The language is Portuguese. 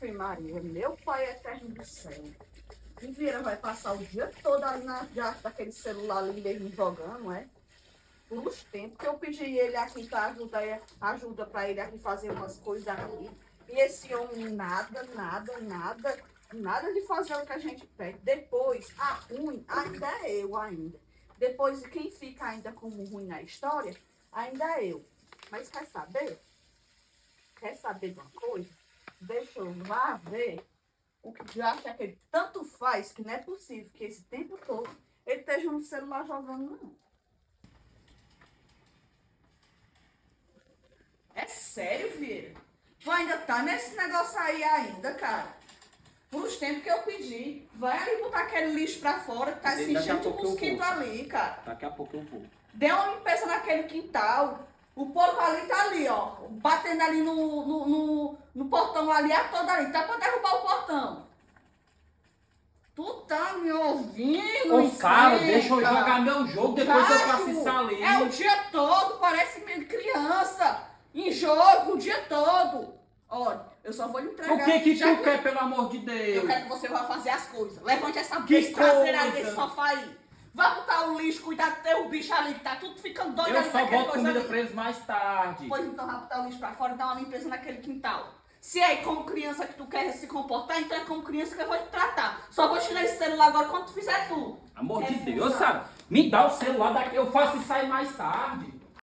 Ave Maria, meu pai eterno do céu. Vieira vai passar o dia todo ali daquele celular ali mesmo jogando, não é? Por uns tempos que eu pedi ele aqui para ajuda para ele aqui fazer umas coisas aqui. E esse homem nada de fazer o que a gente pede. Depois, a ruim ainda é eu ainda. Depois, quem fica ainda como ruim na história, ainda é eu. Mas quer saber? Quer saber de uma coisa? Deixa eu lá ver o que eu acho que ele tanto faz que não é possível que esse tempo todo ele esteja no celular jogando, não. É sério, Vieira? Tu ainda tá nesse negócio aí ainda, cara? Por os tempos que eu pedi. Vai ali botar aquele lixo pra fora, que tá se enchendo de mosquito ali, cara. Daqui a pouco eu vou. Dê uma limpeza naquele quintal. O porco ali tá ali, ó. Batendo ali no portão ali, a toda ali. Tá pra derrubar o portão. Tu tá me ouvindo? Ô, Sara, deixa eu jogar meu jogo, depois eu faço isso ali. É o dia todo, parece criança. Em jogo, o dia todo. Olha, eu só vou lhe entregar. O que tu quer, pelo amor de Deus? Eu quero que você vá fazer as coisas. Levante essa traseira aí desse sofá aí. Vai botar o lixo, cuidar do teu bicho ali, que tá tudo ficando doido ali. Eu só boto comida pra eles mais tarde. Pois então vai botar o lixo pra fora e dar uma limpeza naquele quintal. Se é como criança que tu quer se comportar, então é como criança que eu vou te tratar. Só vou tirar esse celular agora quando tu fizer tudo. Amor de Deus, Sara, me dá o celular daqui, eu faço isso aí mais tarde.